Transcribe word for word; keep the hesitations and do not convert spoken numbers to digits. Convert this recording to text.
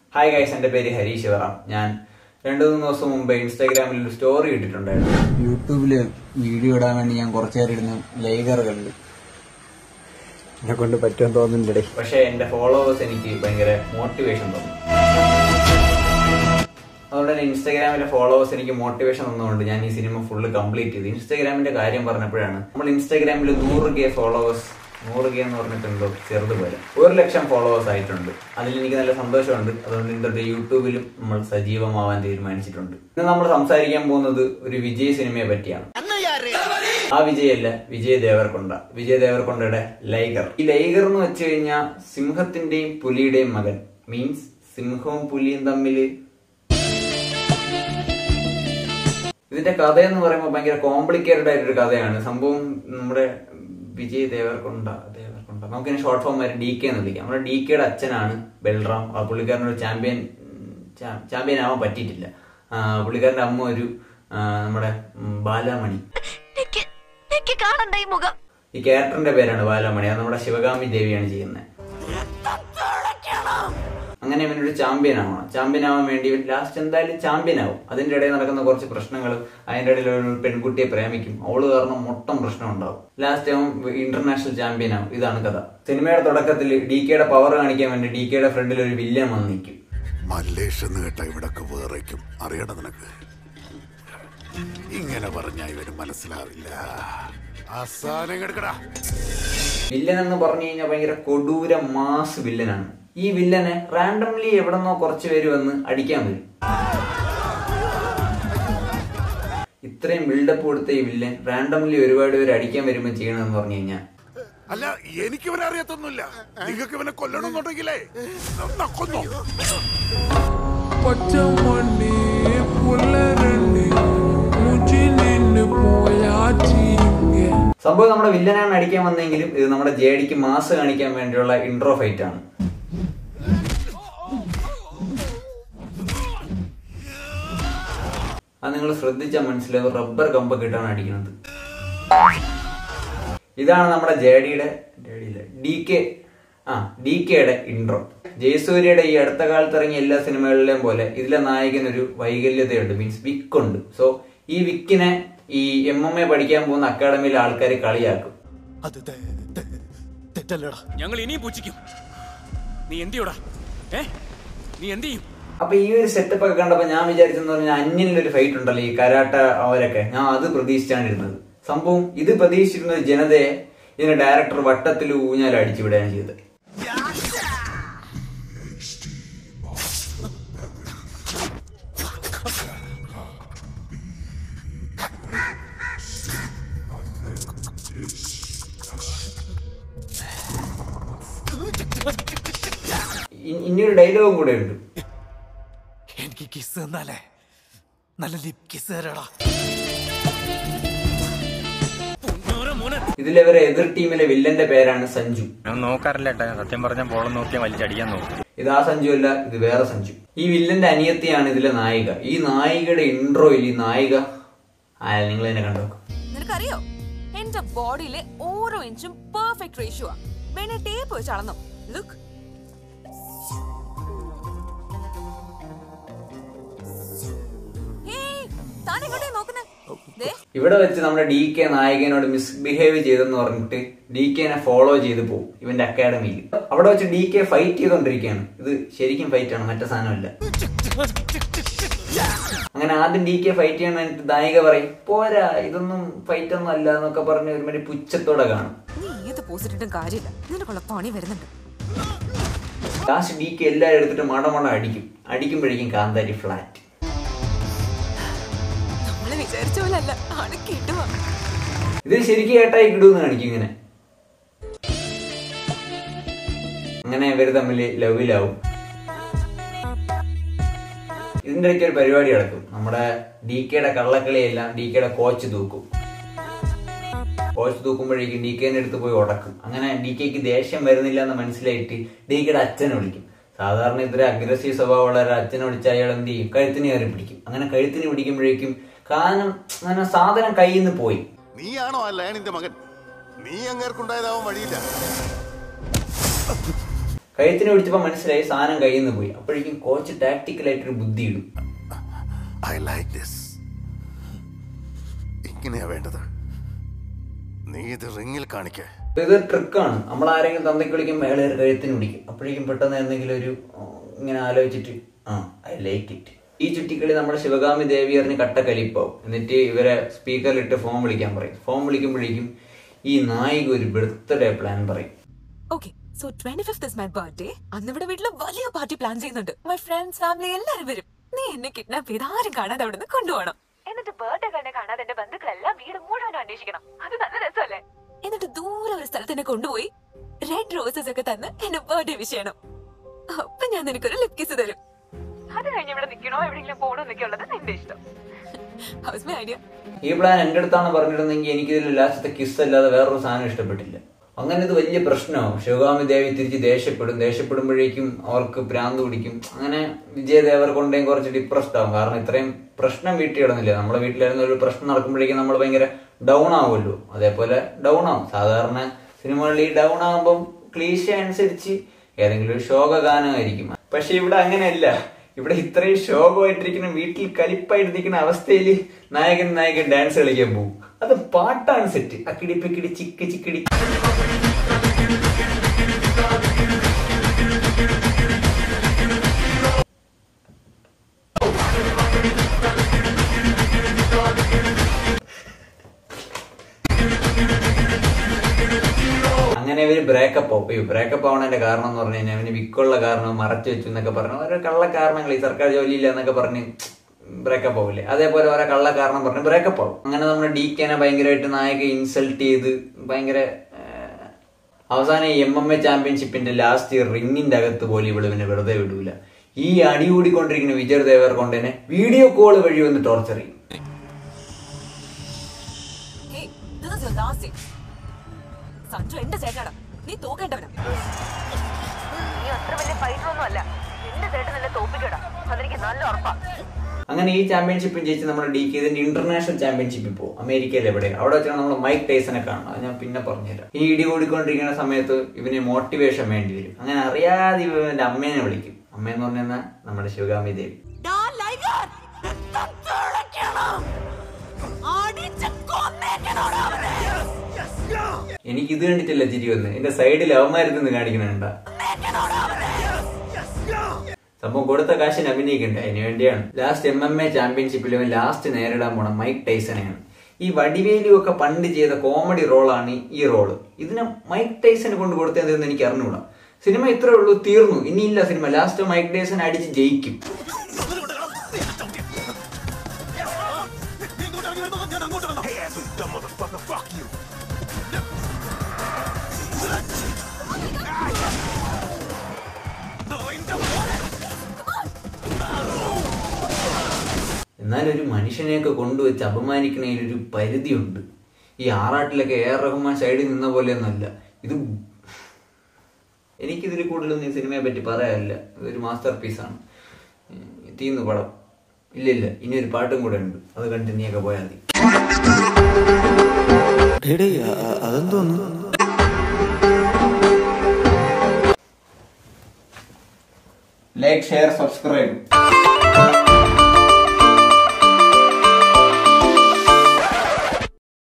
Hi guys, my name is Harish. I രണ്ട് മൂന്ന് ദിവസം മുമ്പ് ഇൻസ്റ്റാഗ്രാമിൽ ഒരു സ്റ്റോറി ഇട്ടിട്ടുണ്ടായിരുന്നു. യൂട്യൂബിൽ വീഡിയോ ഇടാൻ വേണ്ടി ഞാൻ കുറച്ചു നേരം ഇരുന്ന് ലൈഗർ കണ്ടു. എന്നെ കൊണ്ട് പറ്റുമെന്ന് തോന്നുന്നുണ്ടേ. പക്ഷെ എന്റെ ഫോളോവേഴ്സ് എനിക്ക് ഭയങ്കര മോട്ടിവേഷൻ തന്നു. അതുകൊണ്ട് തന്നെ ഇൻസ്റ്റാഗ്രാമിലെ ഫോളോവേഴ്സ് എനിക്ക് മോട്ടിവേഷൻ തന്നുകൊണ്ട് ഞാൻ ഈ സിനിമ ഫുള്ള് കംപ്ലീറ്റ് ചെയ്തു. ഇൻസ്റ്റാഗ്രാമിന്റെ കാര്യം പറഞ്ഞപ്പോഴാണ് നമ്മൾ ഇൻസ്റ്റാഗ്രാമിൽ നൂറ് കെ ഫോളോവേഴ്സ് നൂറ് കെ എന്ന് പറഞ്ഞിട്ടുണ്ടോ ചെറുത് പോലെ ഒരു ലക്ഷം ഫോളോവേഴ്സ് ആയിട്ടുണ്ട്. അതിൽ എനിക്ക് നല്ല സന്തോഷമുണ്ട്. അതുകൊണ്ട് ഇന്നത്തെ യൂട്യൂബിലും നമ്മൾ സജീവമാവാൻ തീരുമാനിച്ചിട്ടുണ്ട്. ഇന്ന് നമ്മൾ സംസാരിക്കാൻ പോകുന്നത് ഒരു വിജയ് സിനിമയെ പറ്റിയാണ്. ആ വിജയ് അല്ല, വിജയ് ദേവർകൊണ്ട. വിജയ് ദേവർകൊണ്ടയുടെ ലൈഗർ. ഈ ലൈഗർ എന്ന് വെച്ച് കഴിഞ്ഞാൽ സിംഹത്തിന്റെയും പുലിയുടെയും മകൻ. മീൻസ് സിംഹവും പുലിയും തമ്മില് ഇതിന്റെ കഥയെന്ന് പറയുമ്പോൾ ഭയങ്കര കോംപ്ലിക്കേറ്റഡ് ആയിട്ടൊരു കഥയാണ്. സംഭവം നമ്മുടെ വിജയ് ദേവർകൊണ്ട ദേവർകൊണ്ട നമുക്കിനി ഷോർട്ട് ഫോം വരെ ഡി കെ എന്ന് വിളിക്കാം. നമ്മുടെ ഡി കെയുടെ അച്ഛനാണ് ബൽറാം. ആ പുള്ളിക്കാരനൊരു ചാമ്പ്യൻ ചാമ്പ്യൻ ആവാൻ പറ്റിയിട്ടില്ല. പുള്ളിക്കാരന്റെ അമ്മ ഒരു നമ്മുടെ ബാലാമണി. ഈ ക്യാരക്ടറിന്റെ പേരാണ് ബാലാമണി. അത് നമ്മുടെ ശിവഗാമി ദേവിയാണ് ചെയ്യുന്നത്. അങ്ങനെ ഇവനൊരു ചാമ്പ്യൻ ആവണം. ചാമ്പ്യൻ ആവാൻ വേണ്ടി ലാസ്റ്റ് എന്തായാലും ചാമ്പ്യൻ ആവും. അതിന്റെ ഇടയിൽ നടക്കുന്ന കുറച്ച് പ്രശ്നങ്ങളും അതിന്റെ ഇടയിൽ ഒരു പെൺകുട്ടിയെ പ്രേമിക്കും. അവള് കാരണം മൊത്തം പ്രശ്നം ഉണ്ടാവും. ലാസ്റ്റ് അവൻ ഇന്റർനാഷണൽ ചാമ്പ്യൻ ആവും. ഇതാണ് കഥ. സിനിമയുടെ തുടക്കത്തിൽ ഡി കെയുടെ പവർ കാണിക്കാൻ വേണ്ടി ഡി കെയുടെ ഫ്രണ്ടിൽ ഒരു വില്ലൻ വന്ന് നിൽക്കും. ഇങ്ങനെ പറഞ്ഞാൽ ഇവര് മനസ്സിലാവില്ല. വില്ലൻ എന്ന് പറഞ്ഞു കഴിഞ്ഞാൽ ഭയങ്കര കൊടൂര മാസ് വില്ലനാണ്. ഈ വില്ലനെ റാൻഡംലി എവിടെന്നോ കുറച്ചു പേര് വന്ന് അടിക്കാൻ വരും. ഇത്രയും ബിൽഡപ്പ് കൊടുത്ത ഈ വില്ലൻ റാൻഡംലി ഒരുപാട് പേര് അടിക്കാൻ വരുമ്പോൾ ചെയ്യണമെന്ന് പറഞ്ഞു കഴിഞ്ഞാൽ അല്ല, എനിക്ക് ഇവനെ അറിയത്തൊന്നുമില്ല. നിങ്ങൾക്ക് ഇവനെ കൊല്ലണമെന്നുണ്ടെങ്കിലേ കൊന്നു. സംഭവം നമ്മുടെ വില്ലനാണ് അടിക്കാൻ വന്നെങ്കിലും ഇത് നമ്മുടെ ജേഡിക്ക് മാസ് കാണിക്കാൻ വേണ്ടിയുള്ള ഇൻട്രോ ഫൈറ്റ് ആണ്. അത് നിങ്ങൾ ശ്രദ്ധിച്ചാൽ മനസ്സിലാവും. റബ്ബർ കമ്പൊക്കെ ഇട്ടാണ് അടിക്കുന്നത്. ഇതാണ് നമ്മുടെ ജേഡിയുടെ ഡി കെ ആ ഡി കെയുടെ ഇൻട്രോ. ജയസൂര്യയുടെ ഈ അടുത്ത കാലത്ത് ഇറങ്ങിയ എല്ലാ സിനിമകളിലെയും പോലെ ഇതിലെ നായകനൊരു വൈകല്യതയുണ്ട്. മീൻസ് വിക്ക് ഉണ്ട്. സോ ഈ വിക്കിനെ ഈ എം എം എ പഠിക്കാൻ പോകുന്ന അക്കാഡമിയിലെ ആൾക്കാർ കളിയാക്കും. ഞങ്ങൾ ഇനിയും പൂച്ചിക്കും. നീ എന്തിയോടാ? നീ എന്ത് ചെയ്യും? അപ്പൊ ഈ ഒരു സെറ്റപ്പ് ഒക്കെ കണ്ടപ്പോ ഞാൻ വിചാരിച്ചെന്ന് പറഞ്ഞാൽ അന്യനിലൊരു ഫൈറ്റ് ഉണ്ടല്ലോ, ഈ കരാട്ട അവരൊക്കെ, ഞാൻ അത് പ്രതീക്ഷിച്ചാണിരുന്നത്. സംഭവം ഇത് പ്രതീക്ഷിച്ചിരുന്ന ജനതയെ ഇതിന്റെ ഡയറക്ടർ വട്ടത്തിൽ ഊഞ്ഞാൽ അടിച്ചു വിടുകയാണ് ചെയ്തത്. ഇനിയൊരു ഡയലോഗും കൂടെ ഉണ്ട്. എനിക്ക് കിസ് തന്നാലേ നല്ല ലിപ് കിസ് തരാടാ. ഇതിലിവരെ എതിർ ടീമിലെ വില്ലന്റെ പേരാണ് സഞ്ജു. ഞാൻ നോക്കാറില്ല സത്യം പറഞ്ഞ ബോളം നോക്കിയാൽ വലിച്ചടിക്കാൻ നോക്കും. ഇത് ആ സഞ്ജു അല്ല, ഇത് വേറെ സഞ്ജു. ഈ വില്ലന്റെ അനിയത്തിയാണ് ഇതിലെ നായിക. ഈ നായികയുടെ ഇൻട്രോയിൽ ഈ നായിക ആ നിങ്ങൾ തന്നെ കണ്ടു. നിനക്കറിയോ എന്റെ ബോഡിയിലെ ഓരോ ഇഞ്ചും പെർഫെക്റ്റ് റേഷ്യോ ആ. വേണേ ടേപ്പ് വെച്ച് അളന്നോ. ലുക്ക്, ഇവിടെ വെച്ച് നമ്മുടെ ഡി കെ നായകനോട് മിസ്ബിഹേവ് ചെയ്തെന്ന് പറഞ്ഞിട്ട് ഡി കെനെ ഫോളോ ചെയ്ത് പോകും ഇവന്റെ അക്കാഡമിയിൽ. അവിടെ വെച്ച് ഡി കെ ഫൈറ്റ് ചെയ്തോണ്ടിരിക്കുകയാണ്. ഇത് ശരിക്കും ഫൈറ്റ് ആണ്, മറ്റേ സാധനമല്ല. അങ്ങനെ ആദ്യം ഡി കെ ഫൈറ്റ് ചെയ്യാൻ വേണ്ടിട്ട് നായിക പറയും, പോരാ ഇതൊന്നും ഫൈറ്റ് ഒന്നും അല്ല എന്നൊക്കെ പറഞ്ഞ് ഒരുമാതിരി പുച്ഛത്തോടെ കാണും. ലാസ്റ്റ് ഡി കെ എല്ലാരും എടുത്തിട്ട് മടമട അടിക്കും. അടിക്കുമ്പോഴേക്കും കാന്താരി ഫ്ലാറ്റ്. ഇത് ശരിക്കും ഏട്ടായി കിടൂന്ന് കാണിക്കും ഇങ്ങനെ. അങ്ങനെ ഇവര് തമ്മിൽ ലവിലാവും. ഇതിന്റെ ഇടയ്ക്ക് ഒരു പരിപാടി നടക്കും. നമ്മുടെ ഡി കെയുടെ കള്ളക്കളിയെല്ലാം ഡി കെയുടെ കോച്ച് തൂക്കും. കോച്ച് തൂക്കുമ്പോഴേക്കും ഡി കെന്റെ അടുത്ത് പോയി ഉടക്കും. അങ്ങനെ ഡി കെക്ക് ദേഷ്യം വരുന്നില്ല എന്ന് മനസ്സിലായിട്ട് ഡി കെയുടെ അച്ഛനെ വിളിക്കും. സാധാരണ ഇത്ര അഗ്രസീവ് സ്വഭാവമുള്ള ഒരു അച്ഛനെ വിളിച്ച അയാൾ എന്ത് ചെയ്യും? കഴുത്തിന് കയറി പിടിക്കും. അങ്ങനെ കഴുത്തിന് പിടിക്കുമ്പോഴേക്കും കാരണം അങ്ങനെ സാധനം കയ്യിൽ നിന്ന് പോയി. നീയാണോ ആ ലയണിന്റെ മകൻ? നീ അങ്ങേർക്കുണ്ടായതാവാൻ വഴിയില്ല. കഴുത്തിന് പിടിച്ചപ്പോൾ മനസ്സിലായി സാധനം കയ്യിൽ നിന്ന് പോയി. അപ്പോഴേക്കും കോച്ച് ടാക്ടിക്കലായിട്ടൊരു ബുദ്ധി ഇടും. I like this. ഇങ്ങനെയാ വേണ്ടത്. നീ ഇത് റിങ്ങിൽ കാണിക്കേ. ഇത് ട്രിക്കാണ്. നമ്മൾ ആരെങ്കിലും തന്തയ്ക്ക് വിളിക്കുമ്പോൾ അയാൾ ഒരു കഴുത്തിന് പിടിക്കും. അപ്പോഴേക്കും പെട്ടെന്ന് എന്തെങ്കിലും ഒരു ഇങ്ങനെ ആലോചിച്ചിട്ട് ആ ഐ ലൈക്ക് ഇറ്റ്. ഈ ചുറ്റിക്കളി നമ്മുടെ ശിവഗാമി ദേവിയറിന് കട്ട കലിപ്പാവും. എന്നിട്ട് ഇവരെ സ്പീക്കറിലിട്ട് ഫോൺ വിളിക്കാൻ പറയും. ഫോൺ വിളിക്കുമ്പോഴേക്കും ഈ നായിക ഒരു ബർത്ത്ഡേ പ്ലാൻ പറയും. Okay, so twenty fifth is my birthday. അന്ന് ഇവിടെ വീട്ടില് വലിയ പാർട്ടി പ്ലാൻ ചെയ്യുന്നുണ്ട്. മൈ ഫ്രണ്ട്സ്, ഫാമിലി എല്ലാരും വരും. നീ എന്നെ കിഡ്നാപ്പ് ചെയ്ത് ആരും കാണാതെ അവിടെ നിന്ന് കൊണ്ടുപോകണം. എന്നിട്ട് ബർത്ത്ഡേ തന്നെ കാണാതെ എന്റെ ബന്ധുക്കളെല്ലാം വീട് മുഴുവൻ അന്വേഷിക്കണം. അത് നല്ല രസമല്ലേ? എന്നിട്ട് ദൂരെ ഒരു സ്ഥലത്തിനെ കൊണ്ടുപോയി റെഡ് റോസസ് ഒക്കെ തന്ന് എന്റെ ബർത്ത്ഡേ വിഷ് ചെയ്യണം. അപ്പൊ ഞാൻ നിനക്കൊരു ലിപ് കിസ് തരും. അത് കഴിഞ്ഞ് ഇവിടെ നിൽക്കണോ എവിടെയെങ്കിലും പോകണോ എന്നൊക്കെ ഉള്ളത് നിന്റെ ഇഷ്ടം. How's my idea. ഈ പ്ലാൻ എന്റെ അടുത്താണ് പറഞ്ഞിരുന്നെങ്കിൽ എനിക്കിതിൽ ലാസ്റ്റത്തെ കിസ് അല്ലാതെ വേറൊരു സാധനം ഇഷ്ടപ്പെട്ടില്ല. അങ്ങനെ ഇത് വലിയ പ്രശ്നമാവും. ശിവഗാമി ദേവി തിരിച്ച് ദേഷ്യപ്പെടും. ദേഷ്യപ്പെടുമ്പോഴേക്കും അവർക്ക് ഭ്രാന്ത് പിടിക്കും. അങ്ങനെ വിജയദേവർ കൊണ്ടേയും കുറച്ച് ഡിപ്രസ്ഡ് ആവും. കാരണം ഇത്രയും പ്രശ്നം വീട്ടിൽ കിടന്നില്ല. നമ്മുടെ വീട്ടിലായിരുന്ന ഒരു പ്രശ്നം നടക്കുമ്പോഴേക്കും നമ്മൾ ഭയങ്കര ഡൗൺ ആവുമല്ലോ. അതേപോലെ ഡൗൺ ആവും. സാധാരണ സിനിമകളിൽ ഈ ഡൗൺ ആകുമ്പം ക്ലീശ അനുസരിച്ച് ഏതെങ്കിലും ഒരു ശോകഗാനമായിരിക്കും. പക്ഷെ ഇവിടെ അങ്ങനെയല്ല. ഇവിടെ ഇത്രയും ശോകമായിട്ടിരിക്കുന്ന വീട്ടിൽ കലിപ്പായിട്ടിരിക്കുന്ന അവസ്ഥയിൽ നായകൻ നായകൻ ഡാൻസ് കളിക്കാൻ പോകും. അത് പാട്ടാണ് സെറ്റ്. അക്കിടി പിക്കിടി ചിക്കി ചിക്കിടി. അങ്ങനെ ഇവര് ബ്രേക്കപ്പ് ആവും. ഈ ബ്രേക്കപ്പ് ആവണതിന്റെ കാരണം എന്ന് പറഞ്ഞു കഴിഞ്ഞാൽ അവന് വിക്കുള്ള കാരണം മറച്ചു വെച്ചു എന്നൊക്കെ പറഞ്ഞു ഓരോ കള്ള കാരണങ്ങൾ. ഈ സർക്കാർ ജോലിയില്ല എന്നൊക്കെ പറഞ്ഞ് ബ്രേക്കപ്പ് ആവില്ലേ, അതേപോലെ ഓരോ കള്ള കാരണം പറഞ്ഞ് ബ്രേക്കപ്പ് ആവും. അങ്ങനെ നമ്മുടെ ഡി കെനെ ഭയങ്കരമായിട്ട് നായക ഇൻസൾട്ട് ചെയ്ത് ഭയങ്കര അവസാനം എം എം എ ചാമ്പ്യൻഷിപ്പിന്റെ ലാസ്റ്റ് റിങ്ങിന്റെ അകത്ത് പോലും ഇവിടെ പിന്നെ വെറുതെ വിടൂല. ഈ അടി കൂടിക്കൊണ്ടിരിക്കുന്ന വിജയ് ദേവർ കൊണ്ട് തന്നെ വീഡിയോ കോൾ വഴി വന്ന് ടോർച്ചർ ചെയ്യും. സഞ്ജു എന്റെ ചേട്ടനാണ്, നീ തോക്കേണ്ടവനാ. നീ അത്ര വലിയ ഫൈറ്ററൊന്നും അല്ല. എന്റെ ചേട്ടൻ എന്നെ തോപ്പിക്കടാ, അതെനിക്ക് നല്ല ഉറപ്പാ. അങ്ങനെ ഈ ചാമ്പ്യൻഷിപ്പും ജയിച്ച് നമ്മുടെ ഡി കെ ഇതിന്റെ ഇന്റർനാഷണൽ ചാമ്പ്യൻഷിപ്പിൽ പോകും. അമേരിക്കയിൽ എവിടെ അവിടെ വെച്ചാണ് നമ്മൾ മൈക്ക് ടൈസനെ കാണുന്നത്. അത് ഞാൻ പിന്നെ പറഞ്ഞുതരാം. ഈ ഇടി കൂടിക്കൊണ്ടിരിക്കുന്ന സമയത്ത് ഇവന് മോട്ടിവേഷൻ വേണ്ടി വരും. അങ്ങനെ അറിയാതെ ഇവന്റെ അമ്മേനെ വിളിക്കും. അമ്മയെന്ന് പറഞ്ഞാൽ നമ്മുടെ ശിവഗാമി ദേവി. എനിക്ക് ഇത് കണ്ടിട്ടില്ല ചിരി വന്ന്. എന്റെ സൈഡിൽ അവന്മാരുന്ന് കാണിക്കണുണ്ട. സംഭവം കൊടുത്ത കാശിന് അഭിനയിക്കണ്ടേ, അതിന് വേണ്ടിയാണ്. ലാസ്റ്റ് എം എം എ ചാമ്പ്യൻഷിപ്പിൽ ലാസ്റ്റ് നേരിടാൻ പോണ മൈക്ക് ടൈസനെയാണ്. ഈ വടിവേലു ഒക്കെ പണ്ട് ചെയ്ത കോമഡി റോളാണ് ഈ റോള്. ഇതിനെ മൈക്ക് ടൈസനെ കൊണ്ട് കൊടുത്തതെന്ന് എനിക്ക് അറിഞ്ഞുകൂടാ. സിനിമ ഇത്രേ ഉള്ളൂ, തീർന്നു. ഇനിയില്ല സിനിമ. ലാസ്റ്റ് മൈക്ക് ടൈസൺ അടിച്ച് ജയിക്കും. എന്നാലും ഒരു മനുഷ്യനെയൊക്കെ കൊണ്ടുവച്ച് അപമാനിക്കുന്നതിൽ ഒരു പരിധിയുണ്ട്. ഈ ആറാട്ടിലൊക്കെ എ ആർ റഹ്മാൻ സൈഡിൽ നിന്ന പോലെയൊന്നുമല്ല ഇത്. എനിക്കിതിൽ കൂടുതലൊന്നും ഈ സിനിമയെ പറ്റി പറയാനില്ല. ഇതൊരു മാസ്റ്റർ പീസാണ്. തീർന്നു പടം. ഇല്ലില്ല, ഇനി ഒരു പാട്ടും കൂടെ ഉണ്ട്. അത് കണ്ടിട്ട് നീയൊക്കെ പോയാൽ മതി. Like, share, subscribe.